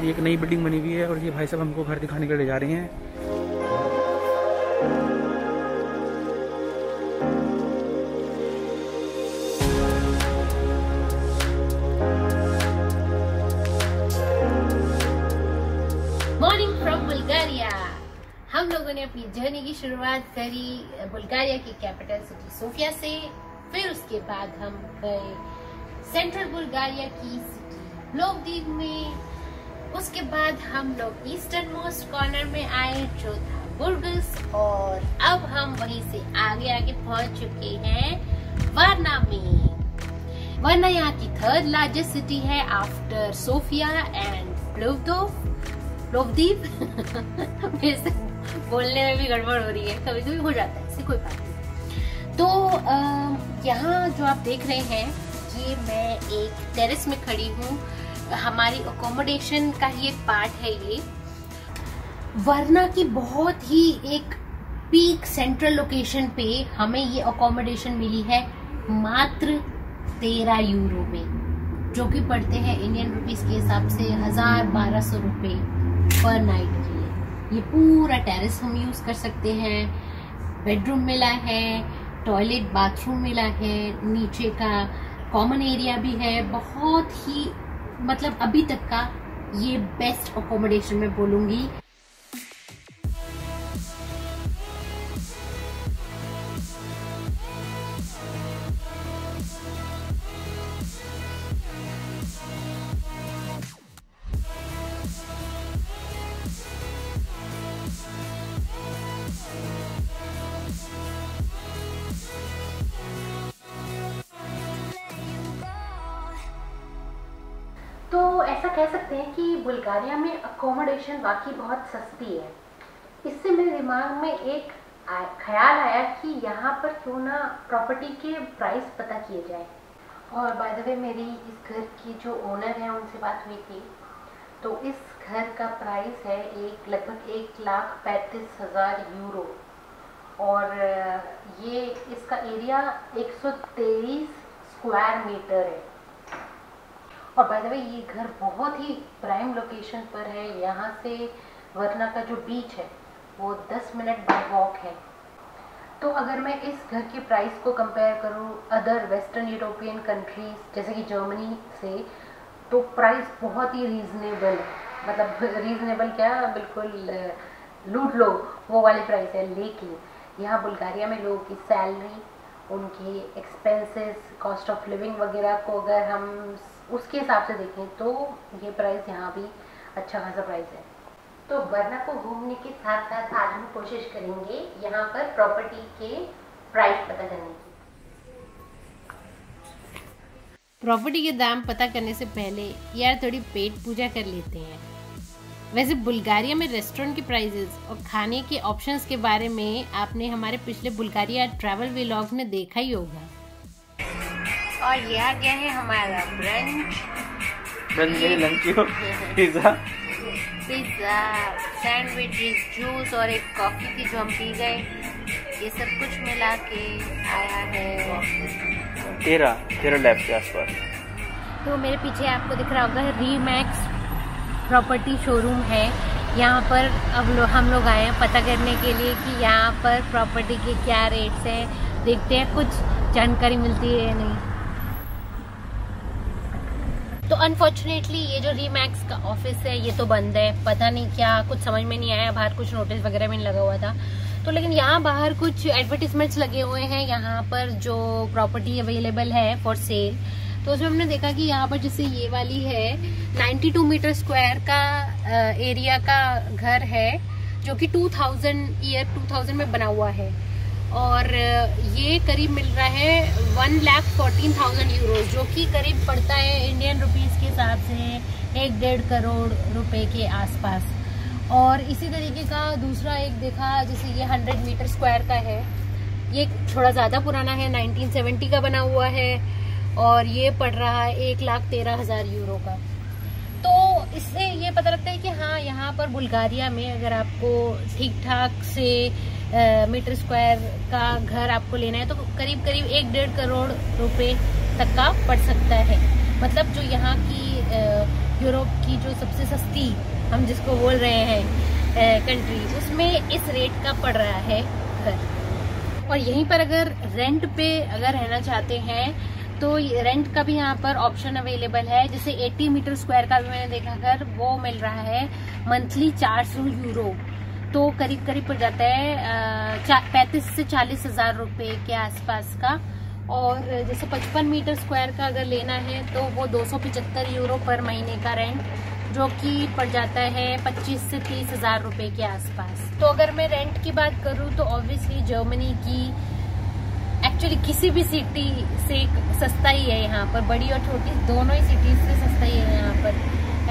ये एक नई बिल्डिंग बनी हुई है और ये भाई साहब हमको घर दिखाने के लिए ले जा रहे हैं। Morning from Bulgaria. हम लोगों ने अपनी जर्नी की शुरुआत करी बुल्गारिया की कैपिटल सिटी सोफिया से। फिर उसके बाद हम गए सेंट्रल बुल्गारिया की सिटी प्लोवडिव में। उसके बाद हम लोग ईस्टर्न मोस्ट कॉर्नर में आए जो था बुर्गस, और अब हम वहीं से आगे आगे पहुंच चुके हैं वारना में। वारना यहाँ की थर्ड लार्जेस्ट सिटी है आफ्टर सोफिया एंड प्लोवडिव। बोलने में भी गड़बड़ हो रही है, कभी कभी हो जाता है, इससे कोई बात नहीं। तो यहाँ जो आप देख रहे हैं, ये मैं एक टेरेस में खड़ी हूँ। हमारी अकोमोडेशन का ही एक पार्ट है ये। वारना की बहुत ही एक पीक सेंट्रल लोकेशन पे हमें ये अकोमोडेशन मिली है मात्र 13 यूरो में, जो कि पड़ते हैं इंडियन रुपीस के हिसाब से 1000-1200 रुपए पर नाइट के लिए। ये पूरा टेरेस हम यूज कर सकते हैं। बेडरूम मिला है, टॉयलेट बाथरूम मिला है, नीचे का कॉमन एरिया भी है। बहुत ही मतलब अभी तक का ये बेस्ट अकोमोडेशन मैं बोलूंगी। तो ऐसा कह सकते हैं कि बुल्गारिया में अकोमोडेशन वाकई बहुत सस्ती है। इससे मेरे दिमाग में एक ख्याल आया कि यहाँ पर क्यों ना प्रॉपर्टी के प्राइस पता किए जाए। और बाय द वे मेरी इस घर की जो ओनर है उनसे बात हुई थी, तो इस घर का प्राइस है लगभग 1,35,000 यूरो, और ये इसका एरिया 123 स्क्वायर मीटर है। और बाय द वे ये घर बहुत ही प्राइम लोकेशन पर है। यहाँ से वारना का जो बीच है वो 10 मिनट बाय वॉक है। तो अगर मैं इस घर के प्राइस को कंपेयर करूँ अदर वेस्टर्न यूरोपियन कंट्रीज जैसे कि जर्मनी से, तो प्राइस बहुत ही रीजनेबल है। मतलब रीजनेबल क्या, बिल्कुल लूट लो वो वाली प्राइस है। लेकिन यहाँ बुल्गारिया में लोगों की सैलरी, उनके एक्सपेंसेस, कॉस्ट ऑफ लिविंग वगैरह को अगर हम उसके हिसाब से देखें तो ये प्राइस यहाँ भी अच्छा खासा प्राइस है। तो वारना को घूमने के साथ साथ आज हम कोशिश करेंगे यहाँ पर प्रॉपर्टी के प्राइस पता करने की। प्रॉपर्टी के दाम पता करने से पहले यार थोड़ी पेट पूजा कर लेते हैं। वैसे बुल्गारिया में रेस्टोरेंट के प्राइसेस और खाने के ऑप्शंस के बारे में आपने हमारे पिछले बुल्गारिया ट्रैवल व्लॉग में देखा ही होगा। और ये आ गया है हमारा brunch, lunch, pizza, sandwiches, juice और एक कॉफी थी जो हम पी गए। ये सब कुछ मिला के आया है 13 लैख के आसपास। तो मेरे पीछे आपको दिख रहा होगा रीमैक्स प्रॉपर्टी शोरूम है। यहाँ पर अब हम लोग आए हैं पता करने के लिए कि यहाँ पर प्रॉपर्टी के क्या रेट्स हैं। देखते हैं कुछ जानकारी मिलती है या नहीं। तो अनफॉर्चुनेटली ये जो रीमैक्स का ऑफिस है ये तो बंद है। पता नहीं क्या, कुछ समझ में नहीं आया। बाहर कुछ नोटिस वगैरह में लगा हुआ था, तो लेकिन यहाँ बाहर कुछ एडवर्टीजमेंट्स लगे हुए हैं यहाँ पर जो प्रॉपर्टी अवेलेबल है फॉर सेल। तो उसमें हमने देखा कि यहाँ पर जैसे ये वाली है 92 मीटर स्क्वायर का एरिया का घर है, जो कि 2000 में बना हुआ है, और ये करीब मिल रहा है 1,14,000 यूरो, जो कि करीब पड़ता है इंडियन रुपीस के हिसाब से 1-1.5 करोड़ रुपए के आसपास। और इसी तरीके का दूसरा एक देखा, जैसे ये 100 मीटर स्क्वायर का है, ये थोड़ा ज़्यादा पुराना है, 1970 का बना हुआ है, और ये पड़ रहा है 1,13,000 यूरो का। तो इससे ये पता लगता है कि हाँ, यहाँ पर बुल्गारिया में अगर आपको ठीक ठाक से मीटर स्क्वायर का घर आपको लेना है तो करीब करीब 1-1.5 करोड़ रुपए तक का पड़ सकता है। मतलब जो यहाँ की यूरोप की जो सबसे सस्ती हम जिसको बोल रहे हैं कंट्री, उसमें इस रेट का पड़ रहा है घर। और यहीं पर अगर रेंट पे अगर रहना चाहते हैं तो रेंट का भी यहाँ पर ऑप्शन अवेलेबल है। जैसे 80 मीटर स्क्वायर का भी मैंने देखा घर, वो मिल रहा है मंथली 400 यूरो, तो करीब करीब पड़ जाता है 35 से 40 हजार रुपए के आसपास का। और जैसे 55 मीटर स्क्वायर का अगर लेना है तो वो 275 यूरो पर महीने का रेंट, जो कि पड़ जाता है 25 से 30 हजार रुपए के आसपास। तो अगर मैं रेंट की बात करूँ तो ऑब्वियसली जर्मनी की एक्चुअली किसी भी सिटी से सस्ता ही है यहाँ पर, बड़ी और छोटी दोनों ही सिटीज से सस्ता ही है यहाँ पर।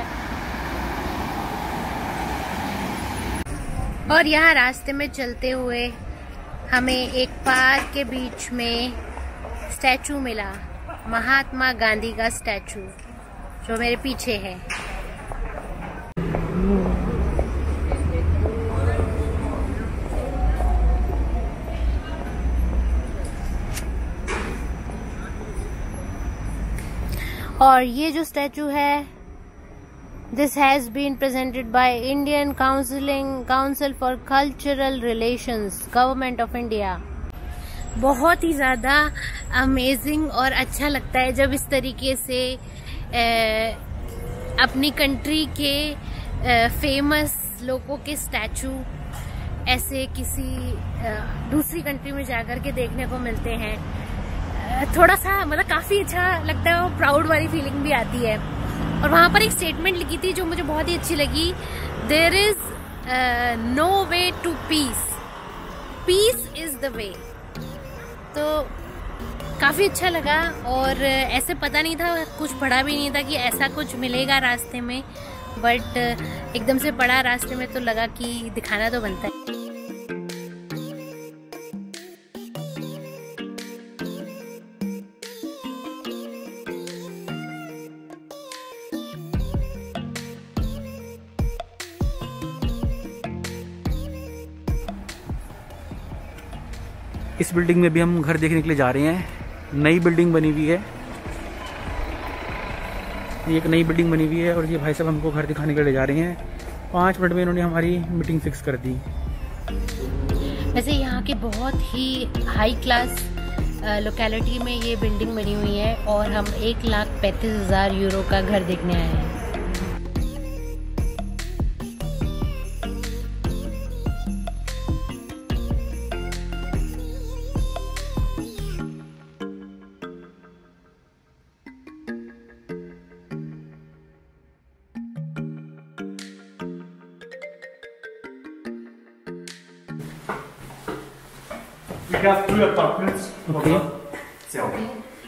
और यहाँ रास्ते में चलते हुए हमें एक पार्क के बीच में स्टैचू मिला, महात्मा गांधी का स्टैचू, जो मेरे पीछे है। और ये जो स्टैचू है, this has been presented by Indian Council for Cultural Relations, Government of India. बहुत ही ज्यादा अमेजिंग और अच्छा लगता है जब इस तरीके से अपनी कंट्री के फेमस लोगों के स्टैचू ऐसे किसी दूसरी कंट्री में जाकर के देखने को मिलते हैं। थोड़ा सा मतलब काफी अच्छा लगता है और प्राउड वाली फीलिंग भी आती है। और वहां पर एक स्टेटमेंट लिखी थी जो मुझे बहुत ही अच्छी लगी, there is no way to peace, peace is the way. तो काफी अच्छा लगा और ऐसे पता नहीं था, कुछ पढ़ा भी नहीं था कि ऐसा कुछ मिलेगा रास्ते में, बट एकदम से पढ़ा रास्ते में तो लगा कि दिखाना तो बनता है। इस बिल्डिंग में भी हम घर देखने के लिए जा रहे हैं। नई बिल्डिंग बनी हुई है, ये एक नई बिल्डिंग बनी हुई है और ये भाई साहब हमको घर दिखाने के लिए जा रहे हैं। 5 मिनट में इन्होंने हमारी मीटिंग फिक्स कर दी। वैसे यहाँ के बहुत ही हाई क्लास लोकेलिटी में ये बिल्डिंग बनी हुई है और हम 1,35,000 यूरो का घर देखने आए हैं। We have 3 apartments. Okay. Okay.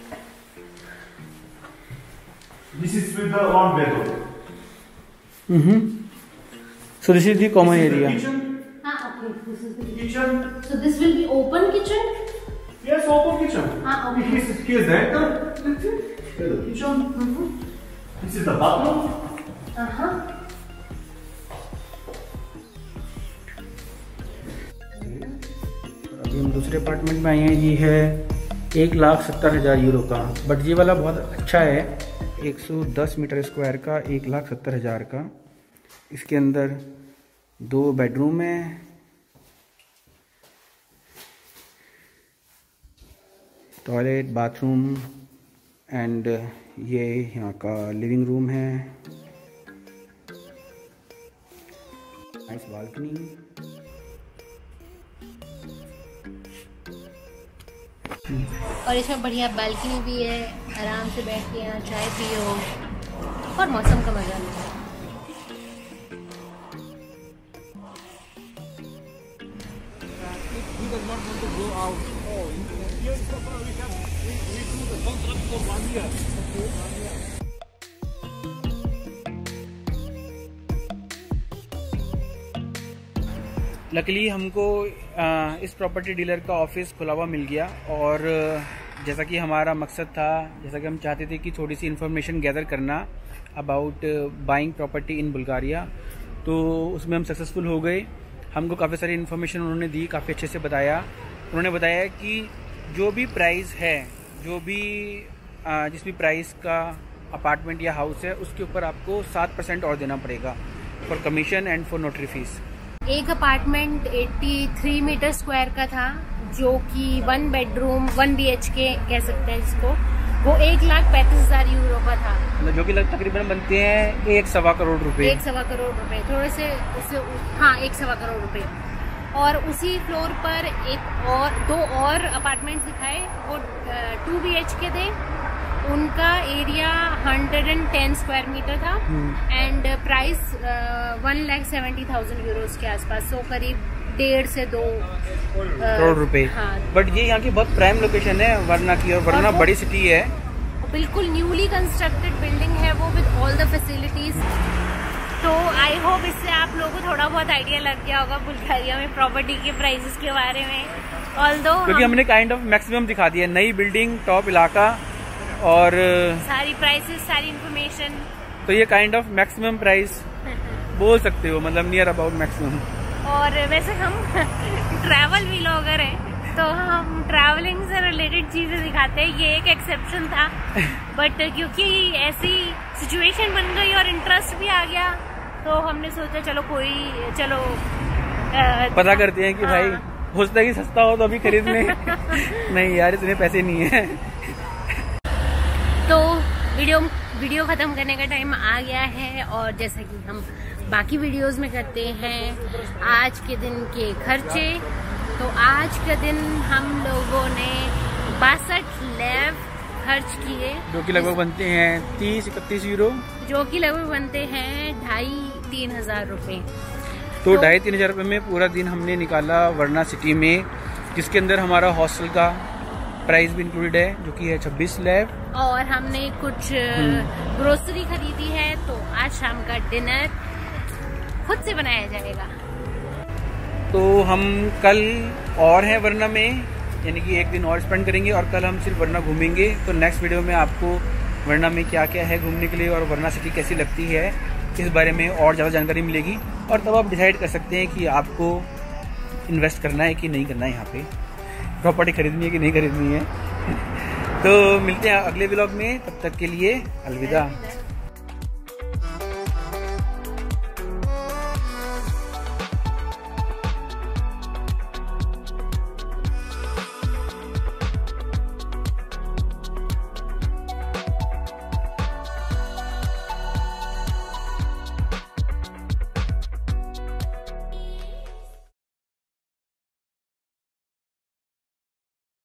This is with the 1 bedroom. So this is the common area. Kitchen. Okay. This is the Kitchen. So this will be open kitchen? Yes, open kitchen. Okay. He is the actor. Here's the kitchen. This is the bathroom. अभी हम दूसरे apartment में आए हैं। ये है 1,70,000 euro का, but ये वाला बहुत अच्छा है, 110 मीटर स्क्वायर का, 1,70,000 का। इसके अंदर 2 बेडरूम है, टॉयलेट, बाथरूम एंड ये यहाँ का लिविंग रूम है, नाइस बालकनी। और इसमें बढ़िया बालकनी भी है, आराम से बैठ के यहाँ चाय पियो और मौसम का मजा लो। लकीली हमको इस प्रॉपर्टी डीलर का ऑफिस खुला हुआ मिल गया और जैसा कि हमारा मकसद था, जैसा कि हम चाहते थे कि थोड़ी सी इन्फॉर्मेशन गैदर करना about buying property in Bulgaria, तो उसमें हम सक्सेसफुल हो गए। हमको काफ़ी सारी इन्फॉर्मेशन उन्होंने दी, काफ़ी अच्छे से बताया। उन्होंने बताया कि जो भी प्राइस है, जो भी जिस भी प्राइस का अपार्टमेंट या हाउस है उसके ऊपर आपको 7% और देना पड़ेगा for commission and for notary fees. एक अपार्टमेंट 83 मीटर स्क्वायर का था, जो कि 1 बेडरूम 1 BHK कह सकते हैं जिसको, वो 1,35,000 यूरो का था, मतलब जो कि तकरीबन बनते हैं 1.25 करोड़ रुपए। 1.25 करोड़ रुपए, थोड़े से उससे हाँ 1.25 करोड़ रुपए। और उसी फ्लोर पर दो और अपार्टमेंट्स दिखाए, वो 2 BHK थे, उनका एरिया 110 स्क्वायर मीटर था एंड प्राइस 1,70,000 यूरोस के आसपास, सो करीब 1.5 से 2 करोड़ रुपए। हाँ। बट ये यहाँ की बहुत प्राइम लोकेशन है वरना की, और वरना बड़ी सिटी है, बिल्कुल न्यूली कंस्ट्रक्टेड बिल्डिंग है वो विद ऑल द फैसिलिटीज। तो आई होप इससे आप लोगों को थोड़ा बहुत आइडिया लग गया होगा बुल्गारिया में प्रॉपर्टी के प्राइसेस के बारे में। ऑल्दो क्योंकि हमने काइंड ऑफ मैक्सिमम दिखा दिया, नई बिल्डिंग, टॉप इलाका और सारी प्राइसेस, सारी इंफॉर्मेशन, तो ये काइंड ऑफ मैक्सिमम प्राइस बोल सकते हो, मतलब नियर अबाउट मैक्सिमम। और वैसे हम ट्रैवल व्लॉगर हैं तो हम ट्रैवलिंग से रिलेटेड चीजें दिखाते हैं, ये एक एक्सेप्शन था बट क्योंकि ऐसी सिचुएशन बन गई और इंटरेस्ट भी आ गया तो हमने सोचा चलो पता करते हैं कि भाई हो सकता है कि सस्ता हो तो अभी खरीद लें नहीं यार इतने पैसे नहीं है। तो वीडियो खत्म करने का टाइम आ गया है और जैसा कि हम बाकी वीडियोस में करते हैं आज के दिन के खर्चे, तो आज का दिन हम लोगों ने 62 लेव खर्च किए, जो कि लगभग बनते हैं 30-31 यूरो, जो कि लगभग बनते हैं 2,500-3 हजार रुपए। तो 2,500-3 हजार रुपये में पूरा दिन हमने निकाला वरना सिटी में, जिसके अंदर हमारा हॉस्टल का प्राइस भी इंक्लूडेड है जो कि है 26 लेव, और हमने कुछ ग्रोसरी खरीदी है, तो आज शाम का डिनर खुद से बनाया जाएगा। तो हम कल और हैं वरना में, यानी कि एक दिन और स्पेंड करेंगे और कल हम सिर्फ वरना घूमेंगे। तो नेक्स्ट वीडियो में आपको वरना में क्या क्या है घूमने के लिए और वरना सिटी कैसी लगती है इस बारे में और ज़्यादा जानकारी मिलेगी, और तब आप डिसाइड कर सकते हैं कि आपको इन्वेस्ट करना है कि नहीं करना है, यहाँ पे प्रॉपर्टी खरीदनी है कि नहीं खरीदनी है। तो मिलते हैं अगले व्लॉग में, तब तक के लिए अलविदा।